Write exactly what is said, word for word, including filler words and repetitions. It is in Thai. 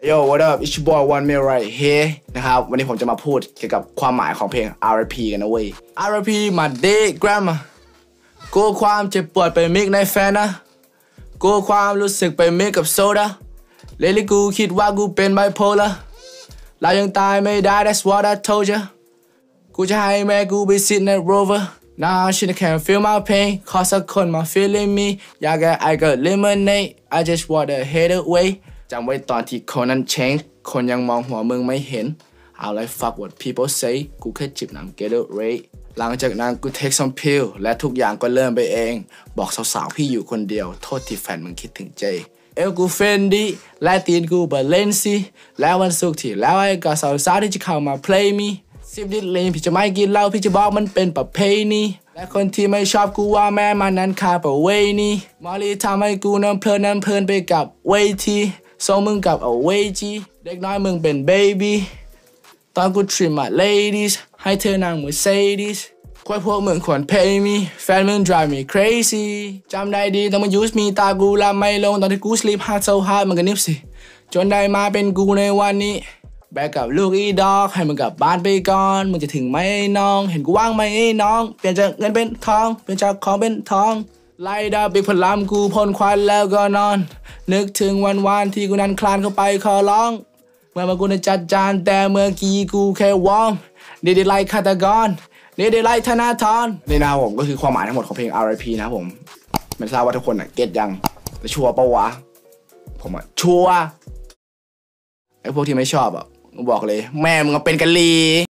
Yo what up it's your boy one mil right here นะครับวันนี้ผมจะมาพูดเกี่ยวกับความหมายของเพลง อาร์ พี กันนะเว้ย อาร์ พี มาเดกรามากูความเจ็บปวดไปมิกในแฟนนะกูความรู้สึกไปมิกกับโซดาเลลี่กูคิดว่ากูเป็นไบโพล่าเรายังตายไม่ได้ that's what I told you กูจะให้แม่กูไปซิดในโรเวอร์ Now she can't feel my pain ขอสักคนมา feeling me อยากให้ I got lemonade I just wanna hate away จำไว้ตอนที่คนนั้น change คนยังมองหัวมึงไม่เห็น I like fuck what people say กูแค่จิบน้ำ get it right หลังจากนั้นกู take some pill และทุกอย่างก็เริ่มไปเองบอกสาวๆพี่อยู่คนเดียวโทษที่แฟนมึงคิดถึงเจเอลกูเฟนดีและตีนกูบาเลนซีแล้ววันศุกร์ที่แล้วไอ้ก็สาวๆที่จะเข้ามา play me สิบดิดเลนพี่จะไม่กินเหล้าพี่จะบอกมันเป็นประเพณีและคนที่ไม่ชอบกูว่าแม่มันนั้นคาประเวณีมอลลี่ทำให้กูน้ำเพลินน้ำเพลินไปกับเวทีส่งมึงกับเอาเวจีเด็กน้อยมึงเป็นเบบี้ตอนกู treat my ladies ให้เธอนาง Mercedes ควายพวกมึงควร pay me แฟนมึง drive me crazy จำได้ดีตอนมึง use me ตากูละไม่ลงตอนที่กู sleep hard so hard มันก็นิบสิจนได้มาเป็นกูในวันนี้แบกกับลูกอีดอกให้มึงกลับบ้านไปก่อนมึงจะถึงไหมไอ้น้องเห็นกูว่างไหมไอ้น้องเปลี่ยนจากเงินเป็นทองเปลี่ยนจากของเป็นทองไล่ดาบิกพลามกูพ่นควันแล้วก็นอนนึกถึงวันวานที่กูนั้นคลานเข้าไปขอร้องเมื่อมากูนั้นจัดจานแต่เมื่อกี้กูแค่วอร์มนี่ได้ไล่ฆาตกรนี่ได้ไล่ธนาธรนี่นะครับผมก็คือความหมายทั้งหมดของเพลง อาร์ พี นะครับผมไม่ทราบว่าทุกคนอ่ะเก็ตยังชัวร์ปะวะผมอ่ะชัวร์ไอ้พวกที่ไม่ชอบอ่ะบอกเลยแม่มึงเป็นกะลี